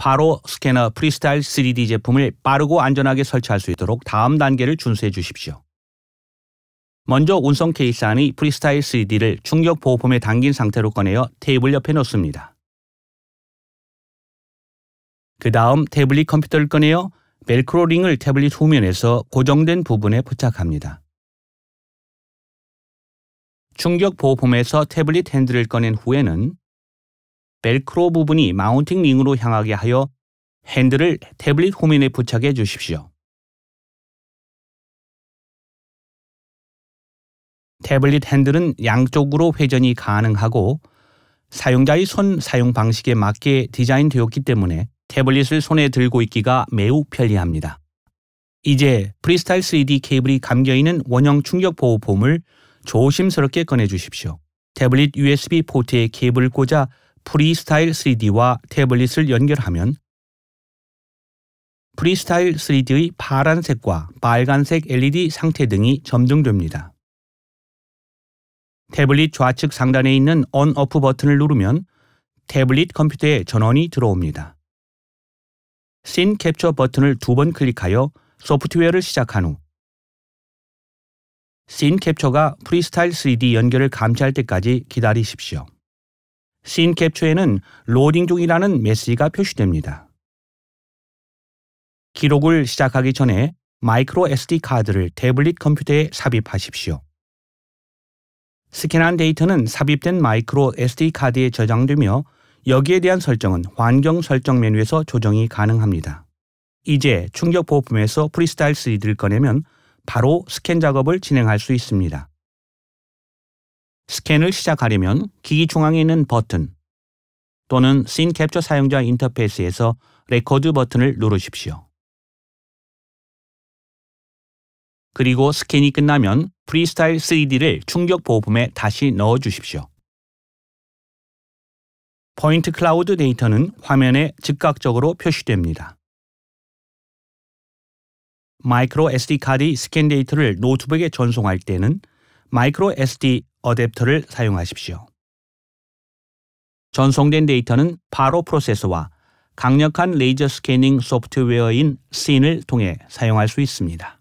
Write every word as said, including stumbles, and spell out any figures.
바로 스캐너 프리스타일 쓰리디 제품을 빠르고 안전하게 설치할 수 있도록 다음 단계를 준수해 주십시오. 먼저 운송 케이스 안의 프리스타일 쓰리디를 충격 보호폼에 담긴 상태로 꺼내어 테이블 옆에 놓습니다. 그 다음 태블릿 컴퓨터를 꺼내어 벨크로 링을 태블릿 후면에서 고정된 부분에 부착합니다. 충격 보호폼에서 태블릿 핸들을 꺼낸 후에는 벨크로 부분이 마운팅 링으로 향하게 하여 핸들을 태블릿 후면에 부착해 주십시오. 태블릿 핸들은 양쪽으로 회전이 가능하고 사용자의 손 사용 방식에 맞게 디자인되었기 때문에 태블릿을 손에 들고 있기가 매우 편리합니다. 이제 프리스타일 쓰리디 케이블이 감겨있는 원형 충격 보호폼을 조심스럽게 꺼내주십시오. 태블릿 유에스비 포트에 케이블을 꽂아 프리스타일 쓰리디와 태블릿을 연결하면 프리스타일 쓰리디의 파란색과 빨간색 엘이디 상태등이 점등됩니다. 태블릿 좌측 상단에 있는 on-off 버튼을 누르면 태블릿 컴퓨터에 전원이 들어옵니다. 씬 캡처 버튼을 두 번 클릭하여 소프트웨어를 시작한 후 씬 캡처가 프리스타일 쓰리디 연결을 감지할 때까지 기다리십시오. 씬 캡처에는 로딩 중이라는 메시지가 표시됩니다. 기록을 시작하기 전에 마이크로 에스디 카드를 태블릿 컴퓨터에 삽입하십시오. 스캔한 데이터는 삽입된 마이크로 에스디 카드에 저장되며 여기에 대한 설정은 환경 설정 메뉴에서 조정이 가능합니다. 이제 충격 보호품에서 프리스타일 쓰리디를 꺼내면 바로 스캔 작업을 진행할 수 있습니다. 스캔을 시작하려면 기기 중앙에 있는 버튼 또는 씬 캡처 사용자 인터페이스에서 레코드 버튼을 누르십시오. 그리고 스캔이 끝나면 프리스타일 쓰리디를 충격 보호품에 다시 넣어 주십시오. 포인트 클라우드 데이터는 화면에 즉각적으로 표시됩니다. 마이크로 에스디 카드의 스캔 데이터를 노트북에 전송할 때는 마이크로 에스디 어댑터를 사용하십시오. 전송된 데이터는 바로 프로세서와 강력한 레이저 스캐닝 소프트웨어인 씬을 통해 사용할 수 있습니다.